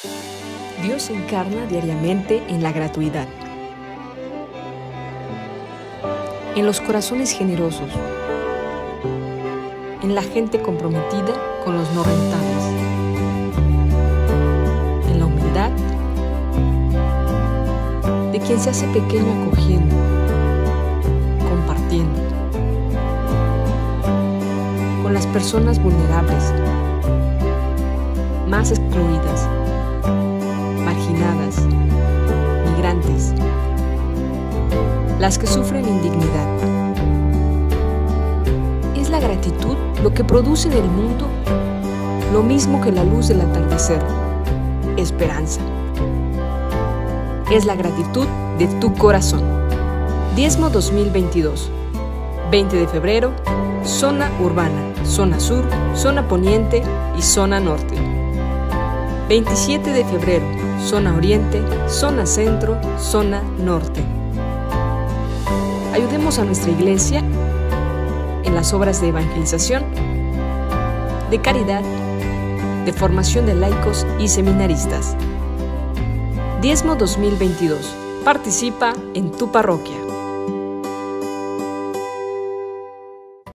Dios se encarna diariamente en la gratuidad, en los corazones generosos, en la gente comprometida con los no rentables, en la humildad de quien se hace pequeño acogiendo, compartiendo, con las personas vulnerables, más excluidas, marginadas, migrantes, las que sufren indignidad. ¿Es la gratitud lo que produce en el mundo lo mismo que la luz del atardecer? Esperanza. Es la gratitud de tu corazón. Diezmo 2022. 20 de febrero, zona urbana, zona sur, zona poniente y zona norte. 27 de febrero, zona oriente, zona centro, zona norte. Ayudemos a nuestra iglesia en las obras de evangelización, de caridad, de formación de laicos y seminaristas. Diezmo 2022. Participa en tu parroquia.